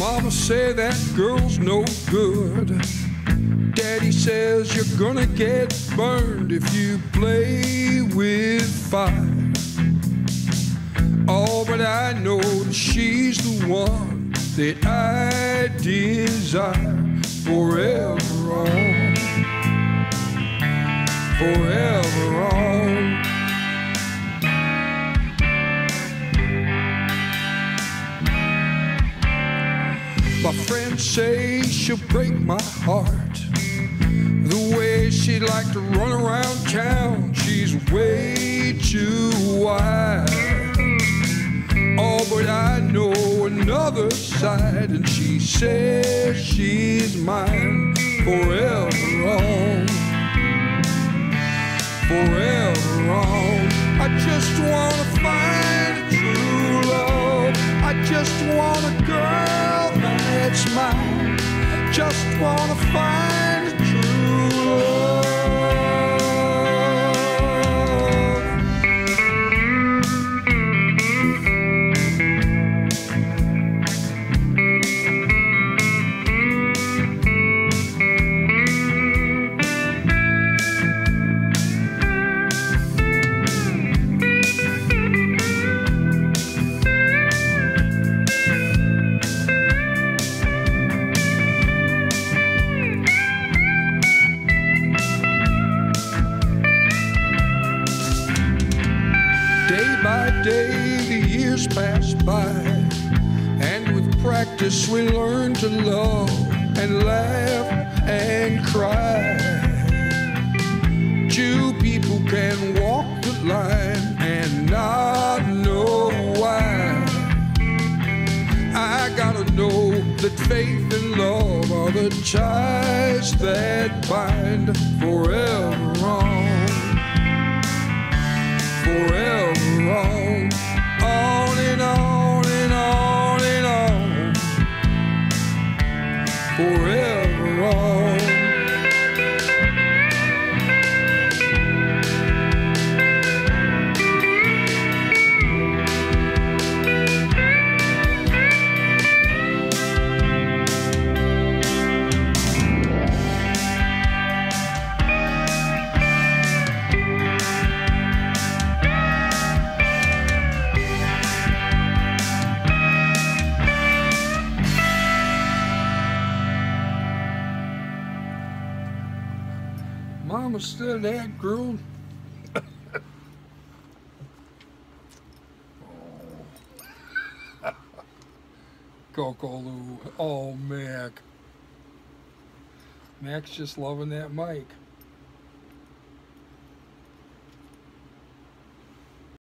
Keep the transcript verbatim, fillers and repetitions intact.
Mama said that girl's no good. Daddy says you're gonna get burned if you play with fire. Oh, but I know that she's the one that I desire forever on, forever on. My friends say she'll break my heart. The way she'd like to run around town, she's way too wild. Oh, but I know another side, and she says she's mine forever on, forever on. I just wanna find a true love. I just want a girl that's mine. Just wanna find a true love. Day by day the years pass by, and with practice we learn to love and laugh and cry. Two people can walk the line and not know why. I gotta know that faith and love are the ties that bind forever on, forever on, on and on and on and on, forever on. Mama said that girl. Oh. Coco Lou. Oh, Mac. Mac's just loving that mic.